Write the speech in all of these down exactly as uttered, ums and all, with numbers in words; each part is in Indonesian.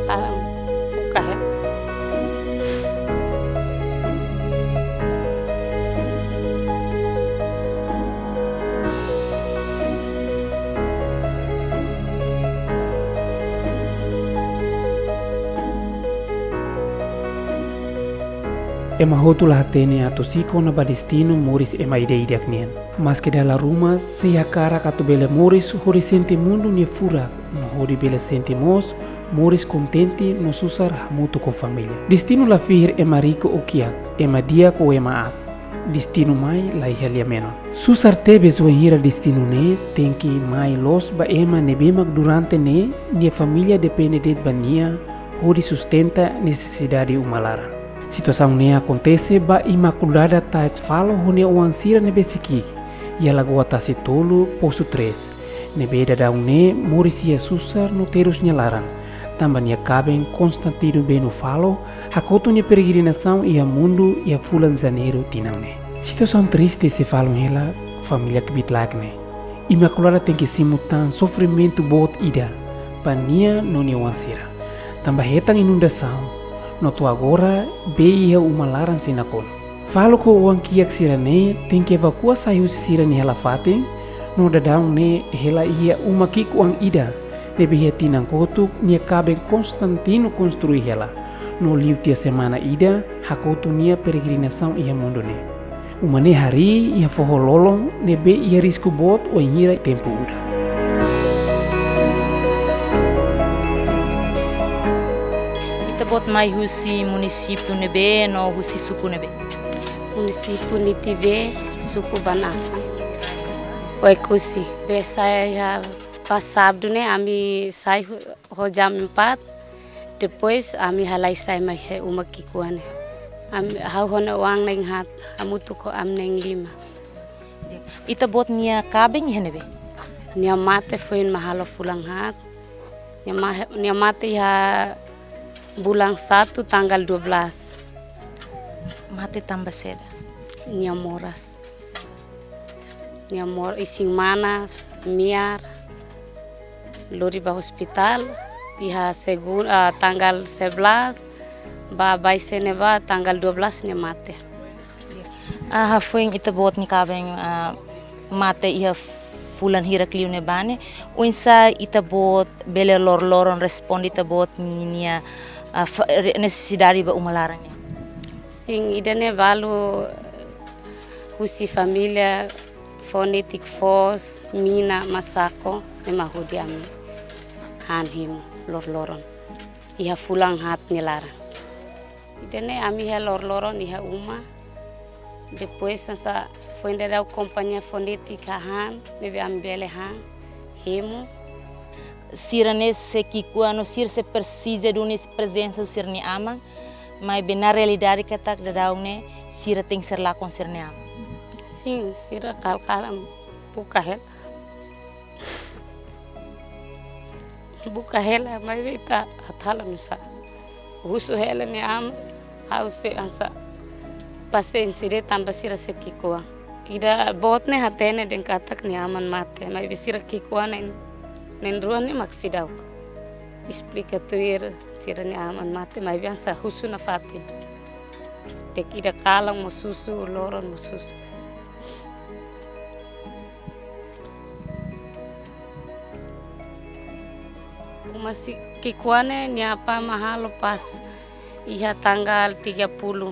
kal-kalam buka. Ema hotulah hatene atau siko na badistino moris ema ide ide aknian. Mas ke dalam rumah seya kara katu bele moris hori senti mundu nia fura. No hori bele senti mos moris kontenti no susar hamutu ko familia. Destino la fihir ema riko okiak ema dia ko ema at. Destino mai la ihalia menon. Susar tebe so hira destino ne tenki mai los ba ema nebemak durante ne nia familia depende det bania hori sustenta necessidade umalaran. Situação ne acontece ba imaculada taek falo hone oansira nebe siki. Ia lagoa tasi tolu posto tres. Nebe dadau ne morisia susar no terus nyalaran. Tamba nia kabeng Constantino beno falo hakoto nia peregrinação ia mundo ia fulan janeiro tinang ne. Situação triste se falam hela família kibitlag ne. Imaculada tem que simutan sofrimento bot ida. Pania no nia oansira. Tamba hetang inundação. Noto agora be ia umalaran sinakon. Falo ko uang kiak sirane tem que evacua saiu se sirane hela fating no dadang ne hela ia umaki uang ida nebe ia tinang kotuk nia kabeng Constantino construi hela no liu tia semana ida hakotu nia peregrinação ia mundo ne umane hari ia foho lolong nebe ia risku bot o hira tempo uda. Bot mai husi município nebe no husi suku nebe. Município Nitibe, suku Banaf. Foi kusi. Be saya ya pas Sabtu ne ami sai ho jam empat. Depois ami halai sai mai he umaki kuane. Ami hau hona uang neng hat, amutu ko am neng lima. Ita bot nia kabeng ya nebe. Nia mate foi mahalo fulang hat. Nia ma nia mate ya bulan satu tanggal dua belas. Mate tambah seda. Nia moras. Nia mor ising manas, miar. Lori ba hospital. Iha segun uh, tanggal sebelas. Ba bai seneba tanggal dua belas nia mate. Ah, foi ita bot ni kabeng uh, mate iha fulan hira kliu ne bane. Uinsa ita bot bele lor loron respondi ita bot nia Uh, necessidade ba umalarannya. Sim, idane balu husi família fonetic fos mina masako nema hudi ami hanhim lor loron iha fulang hat nilara. Idane ami ha lor loron iha uma depois sa foi ndada companhia fonética han nebe ambele han hemu. Sirane se kikuano sir se precisa de unis presença o sirne ama, mas bem na realidade que tak dadaune sira tem ser lá com sirne ama. Sim, sira kal-kalam buka hel. Buka hela mas beta hatala nusa. Husu hela ne ama hause asa pasen sire tamba sira se kikua. Ida botne hatene den katak ni aman mate, mas besira kikua ne Nendruan ni maksidau. Explica tuir sirane aman mate mai biasa husu na fatin. Dek ida kalang mususu loron mususu. Masih kikuane ni apa mahal pas iha tanggal tiga puluh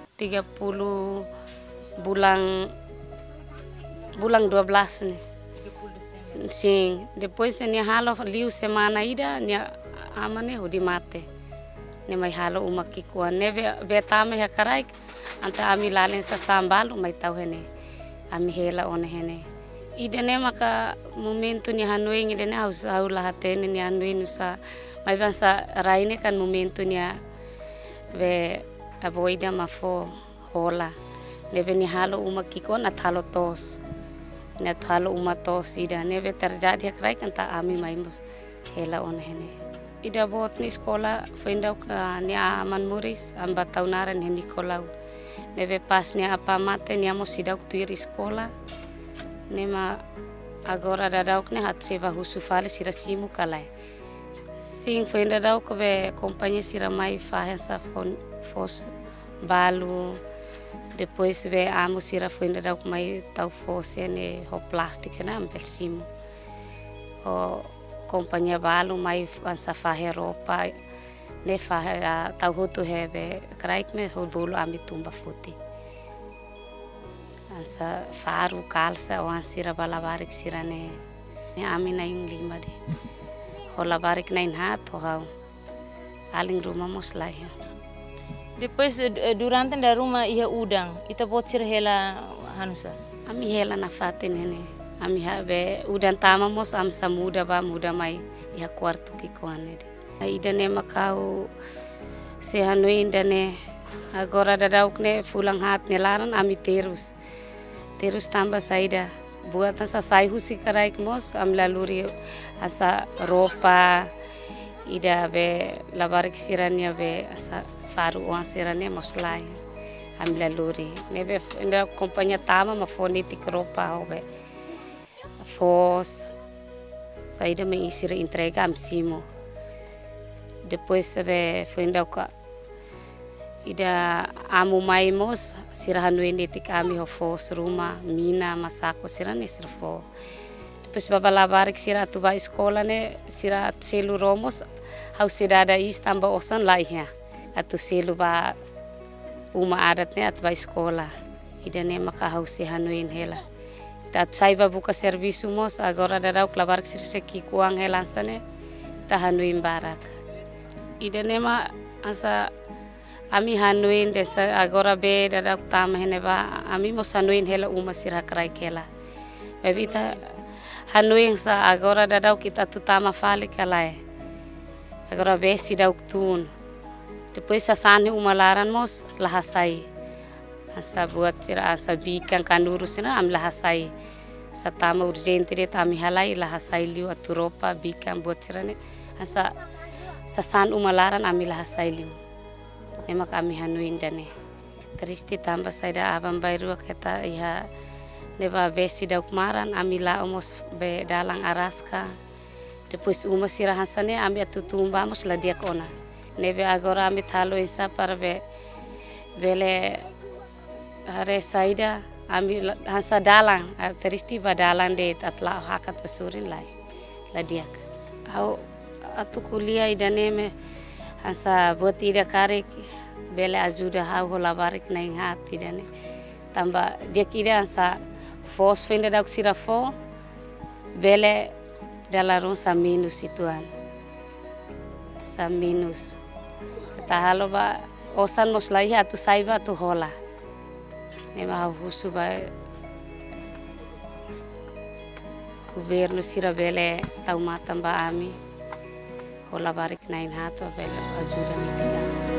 bulan bulan dua belas nih. Sim, depois ni halo liu semana ida ni amane hudi mate. Ni mai halo umaki kuan ne betame ha karai anta ami lalen sa sambal mai tau hene. Ami hela one hene. Ida ne maka momento ni hanoi ida ne haus haula hatene ni hanoi nusa mai bansa raine kan momento ni ve avoida mafo hola. Nebe ni halo umaki kuan athalo tos. Net halo umatos ida nebe terjadi hakrai kan ta ami maimus hela on hene ida bot ni sekolah findau ka ni aman muris amba taunaran hendi kolau nebe pas ni apa mate ni amo sidau tuir sekolah nema agora dadauk ne hat seba husu fale sirasimu kalai Sim, foi ainda dá o que be companhia sira mai faz fos balu. Depois be amo sira foi ainda dá o mai tau fosse ne ho plastic sena ampel simo. O companhia balu mai ansa faz roupa ne faz tau hotu hebe kraik me ho bolo ami tumba futi. Ansa faru calça o ansira balabarik sira ne ne ami na lima de. Hola barik nain hat ho aling rumah mos lai. Depois durante da rumah ia udang, ita bot sira hela hanusa. Ami hela na fatin hene. Ami habe udang tama mos am sa muda ba muda mai ia quarto ki koane de. Ida ne makau se hanuin dane agora dadauk ne fulang hat ne laran ami terus. Terus tambah saida buat asa sai husi karaik mos am laluri asa roupa ida be labarik sirania be asa faru uang sirania mos lai am laluri nebe inda kompanhia tama ma fonetik roupa be fos saida me isira entrega am simo depois be foi inda ka ida amu mai mos sirahan wende tik ami ho fos rumah mina masako sirane sirfo depois baba labarik sira tu ba sekolah ne sira selu romos hau sidada is tamba osan laiha atu selu ba uma adat ne at ba sekolah ida ne maka hau se hanuin hela ta saiba buka servisu mos agora dadau labarik sir seki kuang helansane ta hanuin barak ida ne ma asa ami hanuin desa agora be dadak tama hene ba ami mo sanuin hela uma sira krai kela bebita hanuin sa agora dadak kita tutama fali kalai agora be sidauk tun depois sa sane uma laran mos lahasai asa buat sira asa bikan kanuru sina am lahasai sa tama urgente de tami halai lahasai liu aturopa bikan buat sirane asa sa san uma laran ami lahasai liu nema kami hanuin dane tristi tambah saida abang baru kata iha neba besi dauk maran amila omos be dalang araska depois uma sira hasane ambi atutumba mos la dia kona nebe agora ambi thalo isa para be bele hare saida ambi hasa dalang tristi ba dalang de atla hakat basurin lai la dia au atu kuliah idane me asa buat ida karek bele ajuda hau hola barik naing hati dane tambah dia kira asa fos fenda dauk sira fo bele dalarun sa minus ituan sa minus ta halo ba osan mos lai atu saiba tu hola nema hau husu ba governo sira bele tau matamba ami hola barik nain hato bela ajuda nitiga.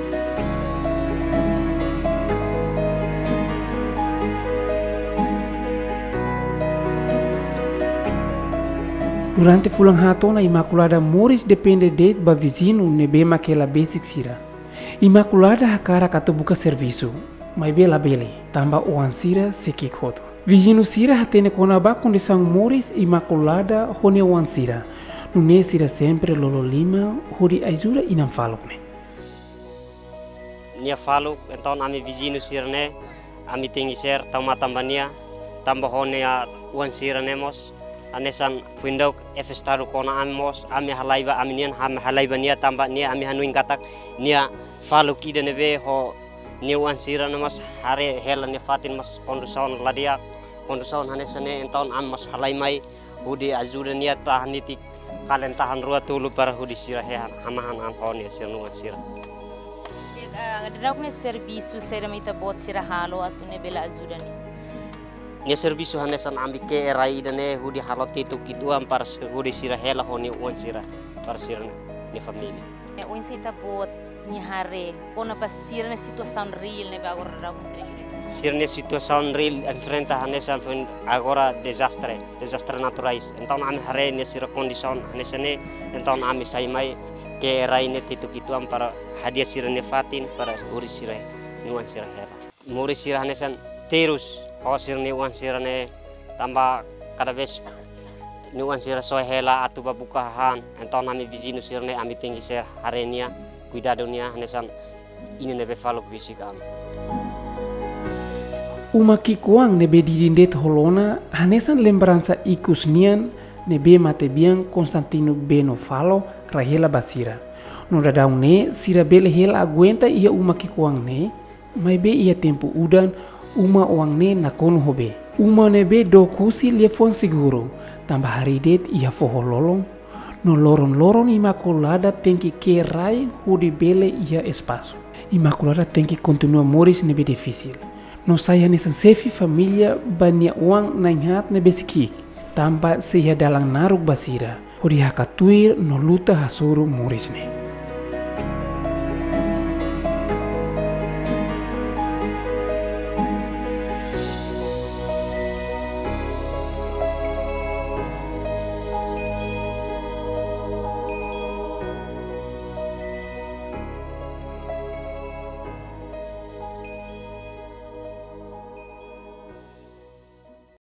Durante fulang hato na Imaculada Moris depende de ba vizinho ne bema aquela basic sira. Imaculada hakara kato buka serviço, mai bela bele, tamba oan sira seki kodo. Vizinho sira hatene kona ba condição Moris Imaculada hone oan sira. Nune sira sempre lolo lima hori ajuda inam falok ne. Nia falok então ami vizinho sira ne ami tingi ser tama tambania tamba hone a uan sira nemos anesan fundok efestaru kona amos ami halaiba aminian ham halaiba nia tamba nia ami hanuin katak nia falok ida nebe ho nia uan sira nemos hare hela ne fatin mas kondusaun ladia kondusaun hanesane então am mas halaimai hudi ajuda nia tahnitik kalian tahan rua tulu para hudi sira hehan hamahan an honi sira nuan sira dadak ne serviço sira mita bot sira halo atune bela ajuda ni nia serviço hanesan ambi ke rai dane hudi halo titu kituam para hudi sira hela honi uan sira para sira ni família e uin sita bot ni hare kona pas sira ne situação real ne agora dadak ne sira sira ne situação real enfrenta hanesan agora desastre desastre naturais então ami hare ne sira condição hanesane então ami sai mai ke rai ne titu kituam para hadiah sira ne fatin para hudi sira nuan sira hela muri sira hanesan terus oh sira ne uan sira ne tambah cada vez nuan sira soe hela atu babukahan enton ami vizino sirne ami tinggi ser harenia cuidadonia nesan ini nebe falok bisi kami. Uma kikuang nebe didindet holona hanesan lembrança ikus nian nebe mate biang Constantino Beno falo rahela basira. No dadau ne sira bele hela aguenta ia uma kikuang ne mai be ia tempo udan uma uang ne nakono hobe. Uma nebe do kusi lefon seguro tambah hari det ia foho lolong no loron-loron Imaculada tenki ke rai hudi bele ia espaço. Imaculada tenki continua moris nebe difícil. No saya nesan sefi familia bania uang nainhat nebe sikik. Tampa seja dalang naruk basira. Hodi hakatuir no luta hasuru moris ne.